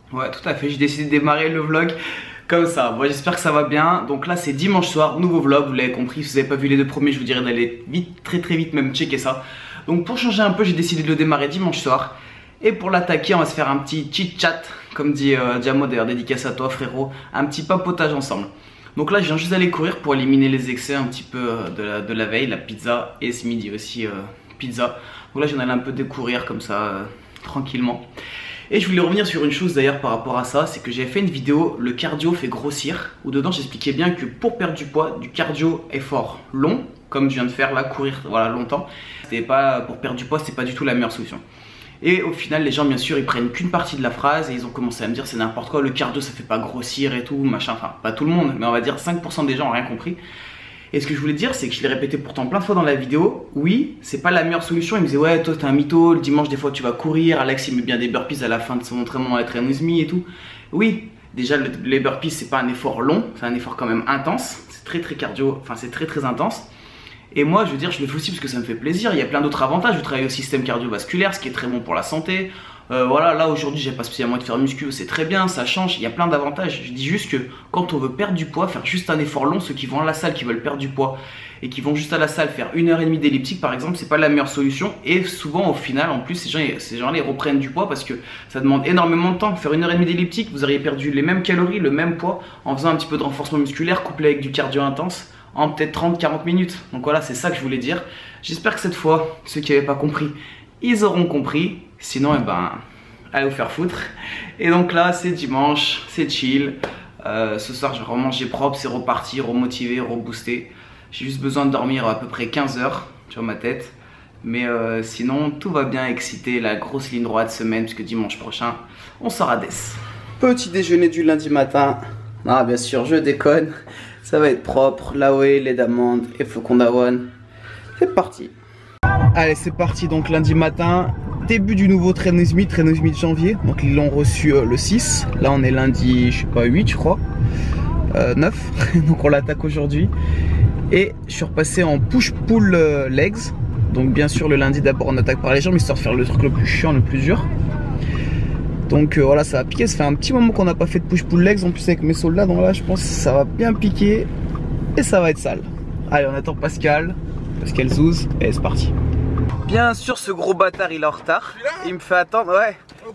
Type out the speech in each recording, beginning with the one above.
Ouais, tout à fait, j'ai décidé de démarrer le vlog comme ça. Bon, j'espère que ça va bien. Donc là, c'est dimanche soir, nouveau vlog, vous l'avez compris. Si vous n'avez pas vu les deux premiers, je vous dirais d'aller vite, très vite même checker ça. Donc pour changer un peu, j'ai décidé de le démarrer dimanche soir. Et pour l'attaquer, on va se faire un petit chit-chat, comme dit Diamo, d'ailleurs, dédicace à toi frérot. Un petit papotage ensemble. Donc là, je viens juste d'aller courir pour éliminer les excès un petit peu de la veille, la pizza. Et ce midi aussi, pizza. Donc là, je viens d'aller un peu décourir comme ça, tranquillement. Et je voulais revenir sur une chose d'ailleurs par rapport à ça, c'est que j'avais fait une vidéo, le cardio fait grossir, où dedans j'expliquais bien que pour perdre du poids, du cardio effort long, comme je viens de faire là, courir voilà, longtemps, c'était pas, pour perdre du poids, c'est pas du tout la meilleure solution. Et au final, les gens bien sûr, ils prennent qu'une partie de la phrase et ils ont commencé à me dire c'est n'importe quoi, le cardio ça fait pas grossir et tout, machin, enfin pas tout le monde, mais on va dire 5% des gens ont rien compris. Et ce que je voulais dire, c'est que je l'ai répété pourtant plein de fois dans la vidéo. Oui, c'est pas la meilleure solution. Il me disait, ouais, toi t'es un mytho. Le dimanche, des fois, tu vas courir. Alex, il met bien des burpees à la fin de son entraînement à Train With Me et tout. Oui, déjà, les burpees, c'est pas un effort long. C'est un effort quand même intense. C'est très cardio. Enfin, c'est très intense. Et moi, je veux dire, je le fais aussi parce que ça me fait plaisir. Il y a plein d'autres avantages. Je travaille au système cardiovasculaire, ce qui est très bon pour la santé. Voilà, là aujourd'hui j'ai pas spécialement envie de faire muscu, c'est très bien, ça change, il y a plein d'avantages. Je dis juste que quand on veut perdre du poids, faire juste un effort long, ceux qui vont à la salle, qui veulent perdre du poids et qui vont juste à la salle faire 1h30 d'elliptique par exemple, c'est pas la meilleure solution. Et souvent au final, en plus, ces gens-là ils reprennent du poids parce que ça demande énormément de temps. Faire 1h30 d'elliptique, vous auriez perdu les mêmes calories, le même poids en faisant un petit peu de renforcement musculaire couplé avec du cardio intense en peut-être 30-40 minutes. Donc voilà, c'est ça que je voulais dire. J'espère que cette fois, ceux qui n'avaient pas compris, ils auront compris. Sinon, eh ben, allez vous faire foutre. Et donc là, c'est dimanche, c'est chill. Ce soir, je vais remanger propre, c'est reparti, remotivé, rebooster. J'ai juste besoin de dormir à peu près 15 heures sur ma tête. Mais sinon, tout va bien, excité. La grosse ligne droite semaine, puisque dimanche prochain, on sort à Des. Petit déjeuner du lundi matin. Ah, bien sûr, je déconne. Ça va être propre. Laoé, lait d'amande et flocons d'avoine. C'est parti. Allez, c'est parti. Donc lundi matin, début du nouveau Train With Me de janvier. Donc ils l'ont reçu le 6. Là on est lundi, je sais pas, 8 je crois. 9. Donc on l'attaque aujourd'hui. Et je suis repassé en push-pull legs. Donc bien sûr le lundi d'abord on attaque par les jambes, histoire de faire le truc le plus chiant, le plus dur. Donc voilà, ça va piquer. Ça fait un petit moment qu'on n'a pas fait de push-pull legs. En plus avec mes soldats, donc là je pense que ça va bien piquer. Et ça va être sale. Allez, on attend Pascal Zouz. Et c'est parti. Bien sûr, ce gros bâtard il est en retard. Il me fait attendre, ouais.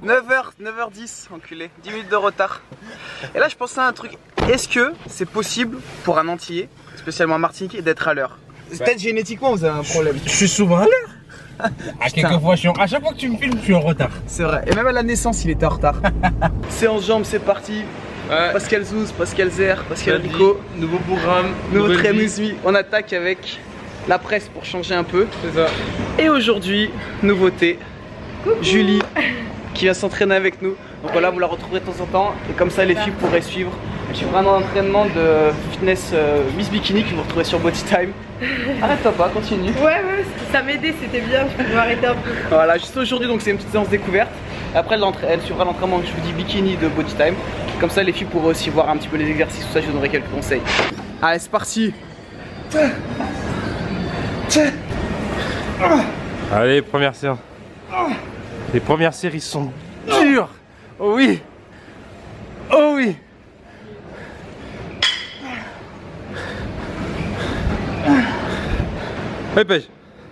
9h10, enculé. 10 minutes de retard. Et là, je pensais à un truc. Est-ce que c'est possible pour un Antillais, spécialement un Martiniquais, d'être à l'heure? Peut-être génétiquement, vous avez un problème. Je suis souvent à l'heure. À chaque fois que tu me filmes, je suis en retard. C'est vrai. Et même à la naissance, il était en retard. Séance jambes, c'est parti. Ouais. Pascal Zouz, Pascal Zer, Pascal Rico. Nouveau programme. Nouveau Train With Me. On attaque avec la presse pour changer un peu. C'est ça. Et aujourd'hui, nouveauté. Coucou. Julie qui va s'entraîner avec nous. Donc voilà, vous la retrouverez de temps en temps. Et comme ça, les filles pourraient suivre. Je suis vraiment en entraînement de fitness Miss Bikini que vous retrouvez sur Body Time. Arrête-toi pas, continue. Ouais, ça m'aidait, c'était bien, je pouvais arrêter un peu. Voilà, juste aujourd'hui, donc c'est une petite séance découverte. Après, elle suivra l'entraînement que je vous dis Bikini de Body Time. Comme ça, les filles pourraient aussi voir un petit peu les exercices, tout ça, je vous donnerai quelques conseils. Allez, c'est parti. Allez, première séance. Les premières séries sont dures. Oh oui. Oh oui. Allez, pêche.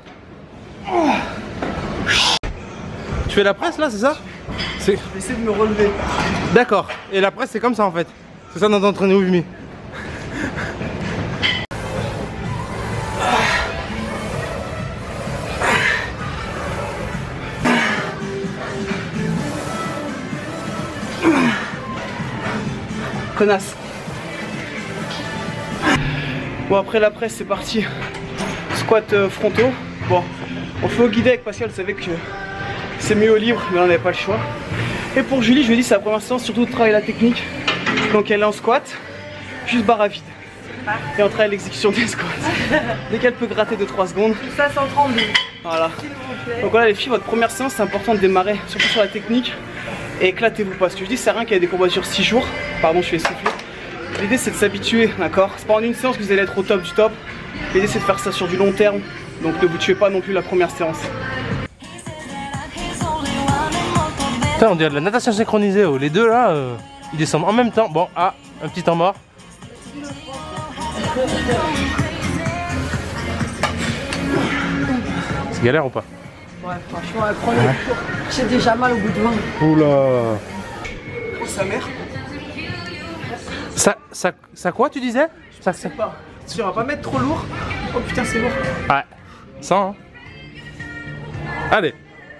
Tu fais la presse là, c'est ça? Je vais essayer de me relever. D'accord. Et la presse c'est comme ça en fait. C'est ça dans Train With Me. Connasse. Bon, après la presse c'est parti. Squat frontaux. Bon, on fait au guidé avec Pascal, vous savez que c'est mieux au libre, mais on n'avait pas le choix. Et pour Julie, je lui ai dit c'est la première séance, surtout de travailler la technique. Donc elle est en squat, juste barre à vide. Et on travaille l'exécution des squats. Dès qu'elle peut gratter de 3 secondes. Ça 132. Voilà. Donc voilà les filles, votre première séance c'est important de démarrer, surtout sur la technique. Et éclatez-vous pas. Ce que je dis, c'est rien qu'il y ait des combats sur 6 jours. Pardon, je suis essoufflé. L'idée c'est de s'habituer, d'accord? C'est pas en une séance que vous allez être au top du top. L'idée c'est de faire ça sur du long terme. Donc ne vous tuez pas non plus la première séance. Putain, on dirait de la natation synchronisée. Oh. Les deux là, ils descendent en même temps. Bon, ah, un petit temps mort. C'est galère ou pas? Ouais, franchement, prendre le tour. J'ai déjà mal au bout de 20. Oula. Oh, sa mère. Ça quoi tu disais? Ça, Je sais pas. Tu vas pas mettre trop lourd? Oh putain, c'est lourd. Ouais. 100 hein. Allez.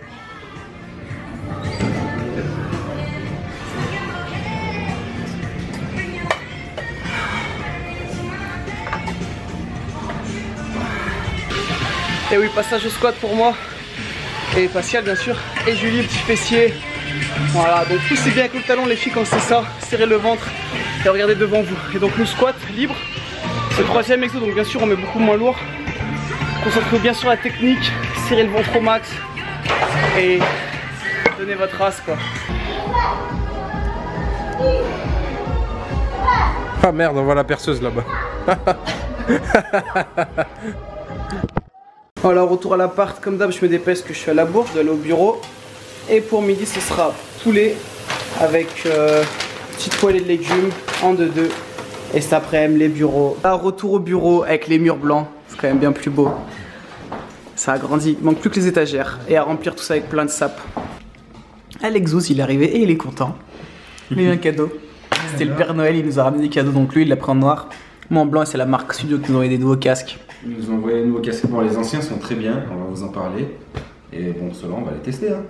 Et oui, passage au squat pour moi. Et Pascal bien sûr. Et Julie, petit fessier. Voilà, donc poussez bien avec le talon les filles quand c'est ça. Serrez le ventre et regardez devant vous. Et donc le squat libre. C'est le troisième exo, donc bien sûr on met beaucoup moins lourd. Concentrez-vous bien sur la technique. Serrez le ventre au max. Et donnez votre race quoi. Ah merde, on voit la perceuse là-bas. Voilà, retour à l'appart, comme d'hab je me dépêche que je suis à la bourse, je dois aller au bureau. Et pour midi ce sera poulet avec petite poêlée de légumes en 2-2. Et cet après-midi les bureaux. Là, retour au bureau avec les murs blancs, c'est quand même bien plus beau. Ça a grandi, il manque plus que les étagères. Et à remplir tout ça avec plein de sapes. Alexos il est arrivé et il est content. Il a eu un cadeau. C'était le Père Noël, il nous a ramené des cadeaux, donc lui il l'a pris en noir. Moi en blanc et c'est la marque Studio qui nous a envoyé des nouveaux casques. Ils nous ont envoyé un nouveau casque. Bon, les anciens sont très bien, on va vous en parler. Et bon, ceux-là, on va les tester. Hein.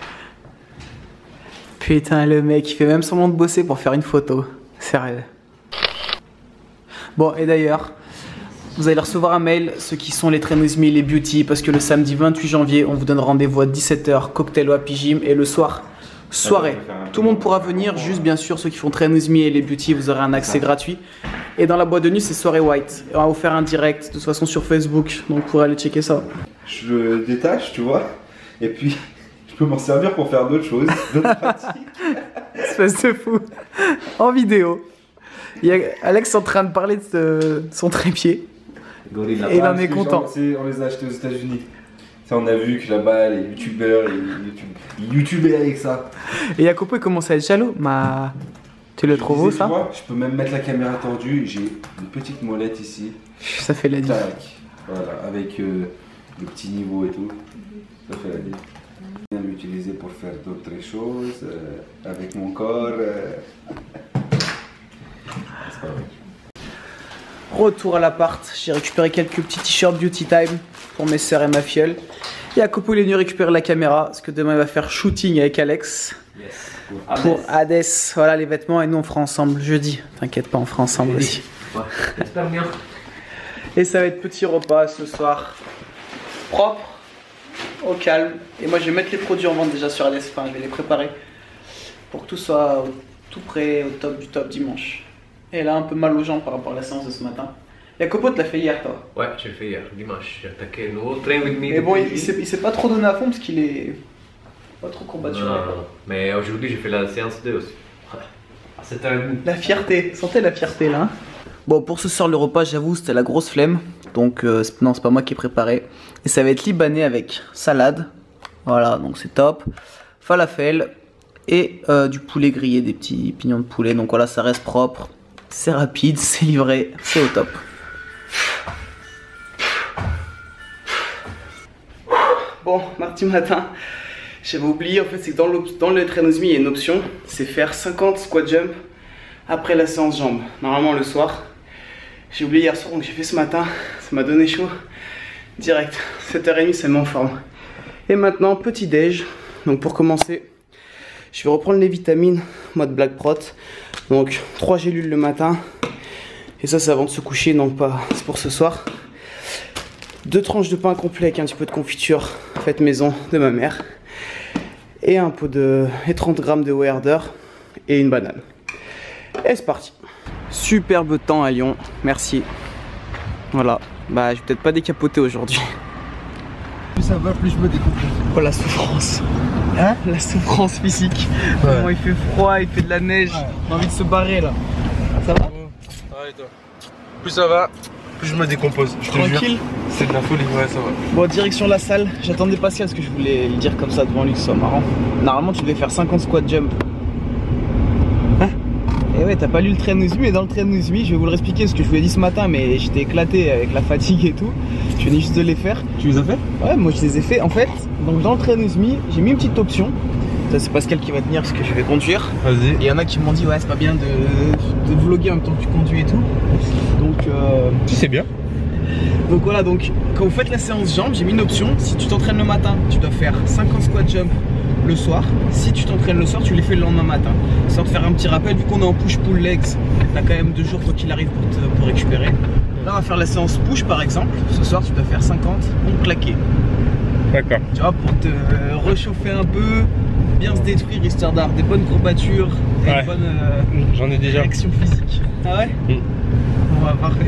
Putain, le mec, il fait même semblant de bosser pour faire une photo. Sérieux. Bon, et d'ailleurs, vous allez recevoir un mail, ceux qui sont les Trainers Me, les Beauty, parce que le samedi 28 janvier, on vous donne rendez-vous à 17 h, cocktail au Happy Gym, et le soir, soirée. Tout le monde pourra venir, juste bien sûr, ceux qui font Trainers Me et les Beauty, vous aurez un accès gratuit. Et dans la boîte de nuit, c'est soirée white. Et on va vous faire un direct, de toute façon, sur Facebook, donc vous pourrez aller checker ça. Je le détache, tu vois, et puis je peux m'en servir pour faire d'autres choses, d'autres pratiques. Espèce de fou. En vidéo. Il y a Alex en train de parler de son trépied. Et il en est content. On les a achetés aux États-Unis. On a vu que là-bas, les youtubeurs, ils youtubaient avec ça. Et Jacopo, il commence à être jaloux. Tu le trouves où ça? Tu vois, je peux même mettre la caméra tordue. J'ai une petite molette ici. Ça fait la diff. Voilà, avec le petit niveau et tout. Ça fait la diff. Je viens l'utiliser pour faire d'autres choses avec mon corps. C'est pas vrai. Retour à l'appart. J'ai récupéré quelques petits t-shirts Beauty Time pour mes sœurs et ma filleule. Et Jacopo, il est venu récupérer la caméra parce que demain il va faire shooting avec Alex. Yes. Pour Hades, voilà les vêtements et nous on fera ensemble jeudi. T'inquiète pas, on fera ensemble aussi. Ouais, j'espère bien. Et ça va être petit repas ce soir. Propre, au calme. Et moi je vais mettre les produits en vente déjà sur Hades, enfin je vais les préparer. Pour que tout soit tout prêt, au top du top dimanche. Et elle a un peu mal aux jambes par rapport à la séance de ce matin. Jacopo, tu l'as fait hier toi? Ouais, je l'ai fait hier, dimanche. J'ai attaqué le nouveau Train With Me. Mais bon, il s'est pas trop donné à fond parce qu'il est pas trop combattu. Non, mais aujourd'hui j'ai fait la séance 2 aussi. À 7h30. La fierté, sentez la fierté là. Bon, pour ce soir le repas, j'avoue, c'était la grosse flemme. Donc non, c'est pas moi qui ai préparé. Et ça va être libanais avec salade. Voilà, donc c'est top. Falafel et du poulet grillé, des petits pignons de poulet. Donc voilà, ça reste propre. C'est rapide, c'est livré, c'est au top. Bon, mardi matin, j'avais oublié, en fait, c'est que dans le Trainers Me, il y a une option, c'est faire 50 squat jump après la séance jambes, normalement le soir. J'ai oublié hier soir, donc j'ai fait ce matin, ça m'a donné chaud, direct, 7h30, ça me met en forme. Et maintenant, petit déj, donc pour commencer, je vais reprendre les vitamines, mode Black Prot, donc 3 gélules le matin, et ça c'est avant de se coucher, donc pas, c'est pour ce soir. 2 tranches de pain complet avec un petit peu de confiture faite maison de ma mère. Et un pot de... et 30 g de whey harder et une banane. Et c'est parti. Superbe temps à Lyon, merci. Voilà, bah je vais peut-être pas décapoter aujourd'hui. Plus ça va, plus je me décompose. Oh la souffrance. Hein? La souffrance physique. Ouais. Comment il fait froid, il fait de la neige. Ouais. On a envie de se barrer là. Ça va? Ouais, et toi? Plus ça va, plus je me décompose. Je te jure. Tranquille? C'est de la folie, ouais, ça va. Bon, direction la salle. J'attendais Pascal parce que je voulais le dire comme ça devant lui, que ce soit marrant. Normalement, tu devais faire 50 squat jump. Hein? Et ouais, t'as pas lu le train Uzumi, mais dans le train Uzumi, je vais vous le expliquer parce que je vous l'ai dit ce matin, mais j'étais éclaté avec la fatigue et tout. Je venais juste de les faire. Tu les as fait? Ouais, moi je les ai fait. En fait, donc dans le train Uzumi, j'ai mis une petite option. Ça, c'est Pascal qui va tenir parce que je vais conduire. Vas-y. Et il y en a qui m'ont dit, ouais, c'est pas bien de vlogger en même temps que tu conduis et tout. Donc, Si, c'est bien. donc voilà, donc quand vous faites la séance jambes, j'ai mis une option. Si tu t'entraînes le matin, tu dois faire 50 squat jump le soir. Si tu t'entraînes le soir, tu les fais le lendemain matin. Sans te faire un petit rappel, vu qu'on est en push-pull legs, t'as quand même 2 jours quoi qu'il arrive pour récupérer. Là, on va faire la séance push par exemple. Ce soir, tu dois faire 50 pompes claquées. D'accord. Tu vois, pour te réchauffer un peu, bien se détruire, histoire d'avoir des bonnes courbatures et Ouais. une bonne J'en ai déjà. réaction physique. Ah ouais? On va voir.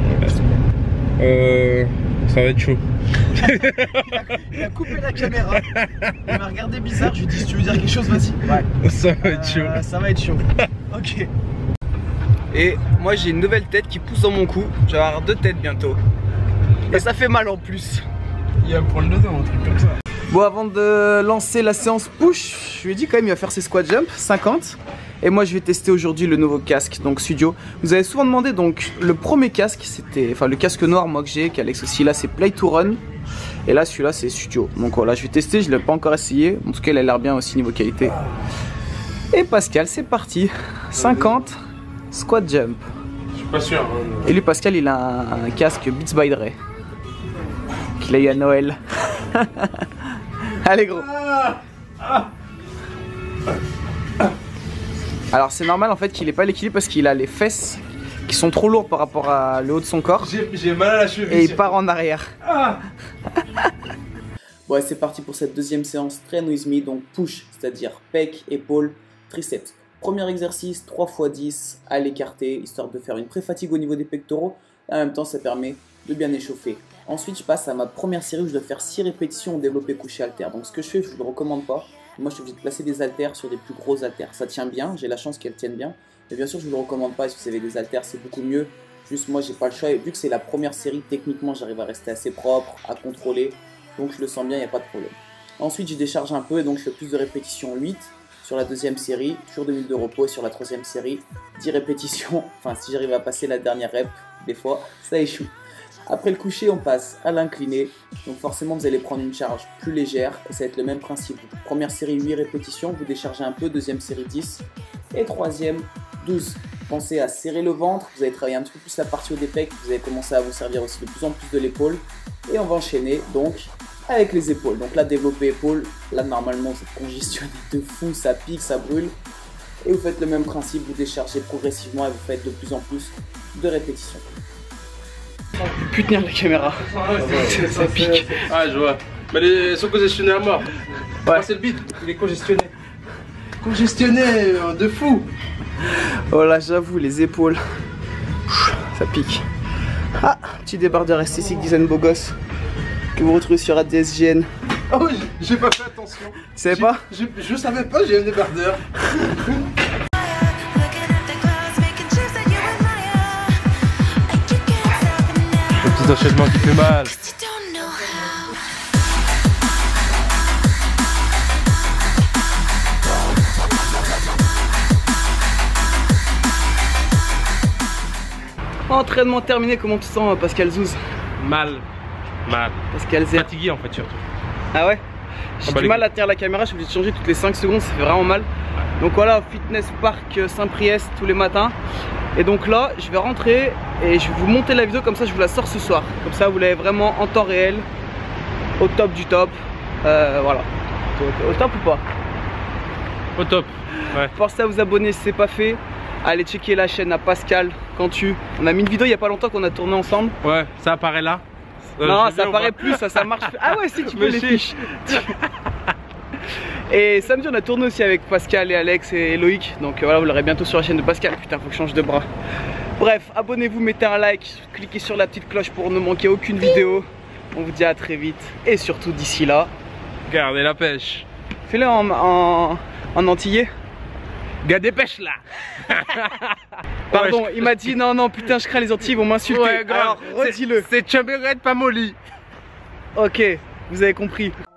Ça va être chaud. Il a coupé la caméra, il m'a regardé bizarre, je lui ai dit si tu veux dire quelque chose, vas-y. Ouais. Ça va être chaud. Ça va être chaud. Ok. Et moi j'ai une nouvelle tête qui pousse dans mon cou. Je vais avoir 2 têtes bientôt. Et ça fait mal en plus. Il y a un point de dedans, un truc comme ça. Bon, avant de lancer la séance push, je lui ai dit quand même il va faire ses squat jump 50. Et moi je vais tester aujourd'hui le nouveau casque, donc Studio. Vous avez souvent demandé, donc le premier casque c'était, enfin le casque noir moi que j'ai, qu'Alex aussi là, c'est Play to Run. Et là celui-là c'est Studio. Donc voilà, je vais tester, je l'ai pas encore essayé. En tout cas il a l'air bien aussi niveau qualité. Et Pascal, c'est parti. 50 squat jump. Je suis pas sûr. Hein. Et lui Pascal il a un casque Beats by Dre qu'il a eu à Noël. Allez gros. Alors c'est normal en fait qu'il ait pas l'équilibre parce qu'il a les fesses qui sont trop lourdes par rapport à le haut de son corps. J'ai mal à la cheville. Et il part en arrière. Bon ouais, c'est parti pour cette deuxième séance Train with me, donc push, c'est-à-dire pec, épaule, triceps. Premier exercice 3 x 10 à l'écarté, histoire de faire une pré-fatigue au niveau des pectoraux. Et en même temps ça permet de bien échauffer. Ensuite je passe à ma première série où je dois faire 6 répétitions au développé couché haltère. Donc ce que je fais, je vous le recommande pas. Moi je suis obligé de placer des haltères sur des plus gros haltères. Ça tient bien, j'ai la chance qu'elles tiennent bien. Mais bien sûr je vous le recommande pas, si vous avez des haltères c'est beaucoup mieux. Juste moi j'ai pas le choix et vu que c'est la première série, techniquement j'arrive à rester assez propre, à contrôler. Donc je le sens bien, il n'y a pas de problème. Ensuite je décharge un peu et donc je fais plus de répétitions, 8 sur la deuxième série, toujours 2 minutes de repos et sur la troisième série, 10 répétitions. Enfin si j'arrive à passer la dernière rep, des fois ça échoue. Après le coucher, on passe à l'incliné. Donc forcément, vous allez prendre une charge plus légère. Et ça va être le même principe. Première série, 8 répétitions. Vous déchargez un peu. Deuxième série, 10. Et troisième, 12. Pensez à serrer le ventre. Vous allez travailler un petit peu plus la partie haut des pecs. Vous allez commencer à vous servir aussi de plus en plus de l'épaule. Et on va enchaîner donc avec les épaules. Donc là, développer épaule. Là, normalement, vous êtes congestionné de fou. Ça pique, ça brûle. Et vous faites le même principe. Vous déchargez progressivement et vous faites de plus en plus de répétitions. Plus tenir la caméra, ça pique. Ah, je vois. Mais ils sont congestionnés à mort. Ouais. C'est le beat, il est congestionné. Congestionné de fou. Oh là, j'avoue, les épaules, ça pique. Ah, petit débardeur esthétique design beau gosse que vous retrouvez sur ADSGN. Oh, j'ai pas fait attention. Tu savais pas? Je savais pas, j'ai un débardeur. Le petit enchaînement qui fait mal. Entraînement terminé, comment tu te sens Pascal Zouz? Mal. Pascal Z. Fatigué en fait surtout. Ah ouais? J'ai du mal à tenir la caméra, je suis obligé de changer toutes les 5 secondes, ça fait vraiment mal. Donc voilà, Fitness Park Saint-Priest tous les matins. Et donc là, je vais rentrer et je vais vous monter la vidéo, comme ça je vous la sors ce soir. Comme ça vous l'avez vraiment en temps réel, au top du top. Voilà. Au top ou pas? Au top. Ouais. Pensez à vous abonner si c'est pas fait. Allez checker la chaîne à Pascal Cantu. On a mis une vidéo il y a pas longtemps qu'on a tourné ensemble. Ouais, ça apparaît là. Non, ça apparaît plus, ça marche. Ah ouais, si tu peux les fiches. Et samedi on a tourné aussi avec Pascal et Alex et Loïc. Donc voilà, vous l'aurez bientôt sur la chaîne de Pascal. Putain, faut que je change de bras. Bref, abonnez-vous, mettez un like, cliquez sur la petite cloche pour ne manquer aucune vidéo. On vous dit à très vite. Et surtout d'ici là, gardez la pêche. fais-le en antillais. Gardez pêche là. Pardon, il m'a dit non, non, putain, je crains les Antilles, ils vont m'insulter. Ouais, grave. Alors, redis-le. C'est Chamberlain, pas Molly. Ok, vous avez compris.